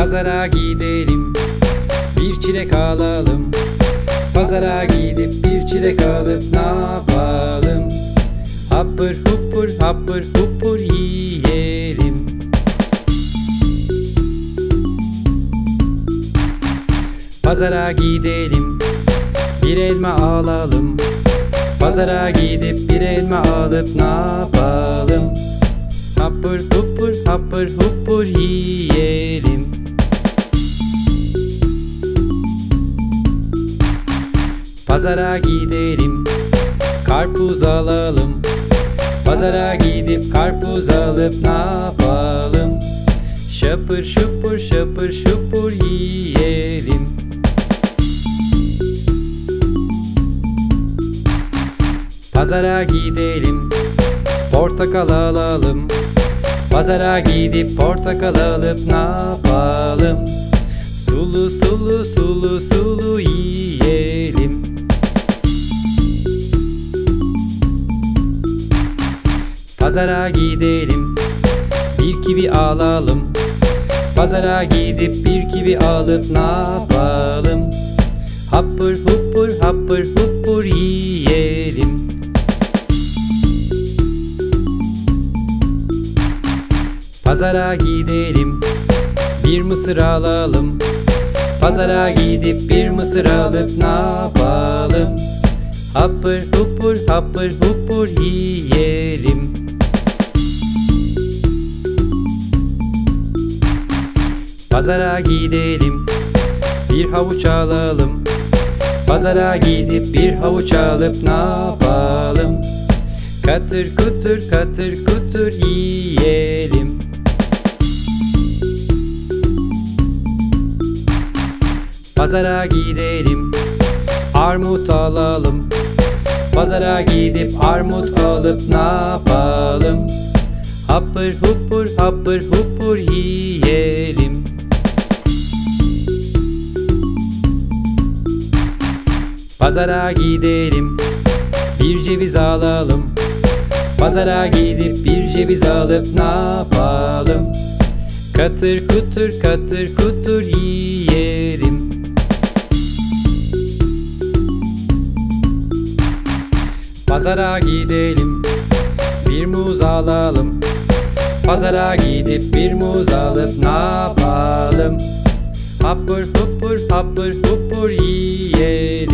Pazara gidelim, bir çilek alalım. Pazara gidip bir çilek alıp ne yapalım? Hapır hupur hapır hupur yiyelim. Pazara gidelim, bir elma alalım. Pazara gidip bir elma alıp ne yapalım? Hapır hupur hapır hupur yiyelim. Pazara gidelim, karpuz alalım. Pazara gidip karpuz alıp ne yapalım? Şapır şupur şapır şupur yiyelim. Pazara gidelim, portakal alalım. Pazara gidip portakal alıp ne yapalım? Sulu sulu sulu sulu yiyelim. Pazara gidelim, bir kivi alalım. Pazara gidip bir kivi alıp ne yapalım? Hapır hupur hapır hupur yiyelim. Pazara gidelim, bir mısır alalım. Pazara gidip bir mısır alıp ne yapalım? Hapır hupur hapır hupur yiyelim. Pazara gidelim, bir havuç alalım. Pazara gidip bir havuç alıp ne yapalım? Katır kutur katır kutur yiyelim. Pazara gidelim, armut alalım. Pazara gidip armut alıp ne yapalım? Hapır hupur hapır hupur yiyelim. Pazara gidelim, bir ceviz alalım. Pazara gidip bir ceviz alıp ne yapalım? Katır kutur katır kutur yiyelim. Pazara gidelim, bir muz alalım. Pazara gidip bir muz alıp ne yapalım? Hapır hupur hapır hupur yiyelim.